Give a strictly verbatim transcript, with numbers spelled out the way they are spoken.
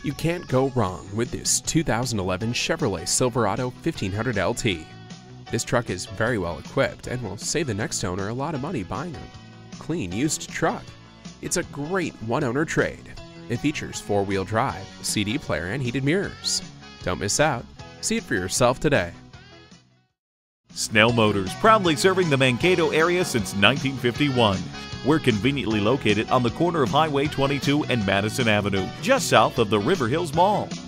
You can't go wrong with this two thousand eleven Chevrolet Silverado fifteen hundred L T. This truck is very well equipped and will save the next owner a lot of money buying a clean used truck. It's a great one-owner trade. It features four-wheel drive, C D player, and heated mirrors. Don't miss out. See it for yourself today. Snell Motors, proudly serving the Mankato area since nineteen fifty-one. We're conveniently located on the corner of Highway twenty-two and Madison Avenue, just south of the River Hills Mall.